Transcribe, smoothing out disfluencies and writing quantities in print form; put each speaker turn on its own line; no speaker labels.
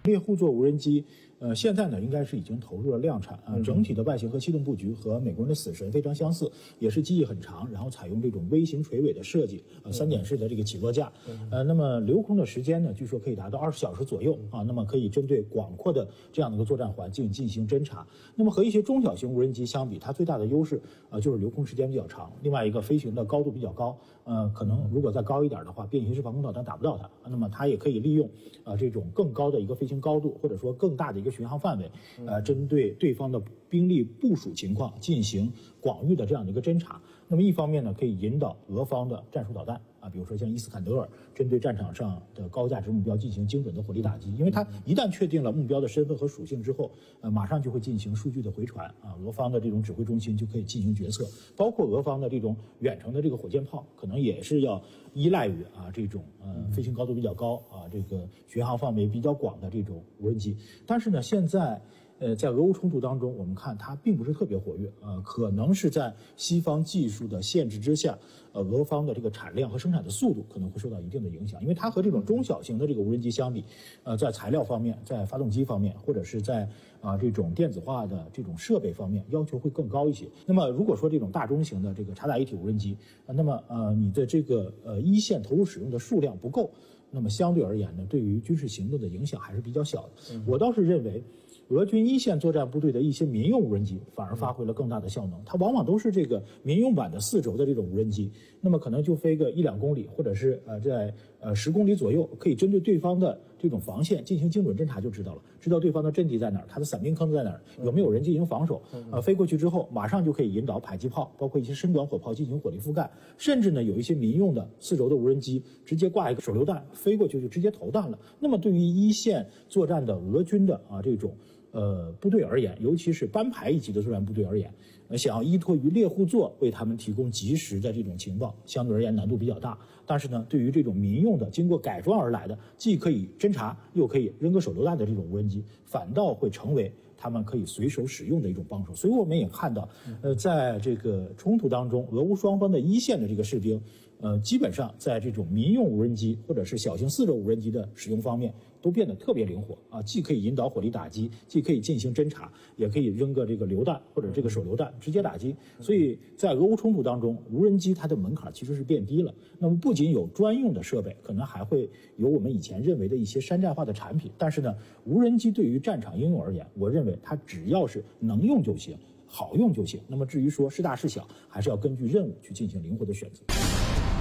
猎户座无人机，现在呢应该是已经投入了量产啊，整体的外形和气动布局和美国人的死神非常相似，也是机翼很长，然后采用这种微型垂尾的设计，3点式的这个起落架，那么留空的时间呢，据说可以达到20小时左右啊，那么可以针对广阔的这样的一个作战环境进行侦察。那么和一些中小型无人机相比，它最大的优势就是留空时间比较长，另外一个飞行的高度比较高，可能如果再高一点的话，便携式防空导弹打不到它，那么它也可以利用这种更高的一个飞行高度，或者说更大的一个巡航范围，针对对方的兵力部署情况进行广域的这样的一个侦察。那么一方面呢，可以引导俄方的战术导弹啊，比如说像伊斯坎德尔，针对战场上的高价值目标进行精准的火力打击。因为它一旦确定了目标的身份和属性之后，马上就会进行数据的回传啊，俄方的这种指挥中心就可以进行决策。包括俄方的这种远程的这个火箭炮，可能也是要依赖于这种飞行高度比较高啊，这个巡航范围比较广的这种无人机。但是呢，现在在俄乌冲突当中，我们看它并不是特别活跃，可能是在西方技术的限制之下，俄方的这个产量和生产的速度可能会受到一定的影响，因为它和这种中小型的这个无人机相比，在材料方面，在发动机方面，或者是在这种电子化的这种设备方面要求会更高一些。那么如果说这种大中型的这个察打一体无人机，那么你的这个一线投入使用的数量不够，那么相对而言呢，对于军事行动的影响还是比较小的。我倒是认为，俄军一线作战部队的一些民用无人机反而发挥了更大的效能，它往往都是这个民用版的4轴的这种无人机，那么可能就飞个1-2公里，或者是在10公里左右，可以针对对方的这种防线进行精准侦察就知道了，知道对方的阵地在哪儿，他的散兵坑在哪儿，有没有人进行防守，飞过去之后马上就可以引导迫击炮，包括一些深短火炮进行火力覆盖，甚至呢有一些民用的4轴的无人机直接挂一个手榴弹飞过去就直接投弹了。那么对于一线作战的俄军的这种部队而言，尤其是班排一级的作战部队而言，想要依托于猎户座为他们提供及时的这种情报，相对而言难度比较大。但是呢，对于这种民用的经过改装而来的，既可以侦察又可以扔个手榴弹的这种无人机，反倒会成为他们可以随手使用的一种帮手。所以我们也看到，在这个冲突当中，俄乌双方的一线的这个士兵，基本上在这种民用无人机或者是小型4轴无人机的使用方面都变得特别灵活啊，既可以引导火力打击，既可以进行侦察，也可以扔个这个榴弹或者这个手榴弹直接打击。所以在俄乌冲突当中，无人机它的门槛其实是变低了。那么不仅有专用的设备，可能还会有我们以前认为的一些山寨化的产品。但是呢，无人机对于战场应用而言，我认为它只要是能用就行，好用就行。那么至于说是大是小，还是要根据任务去进行灵活的选择。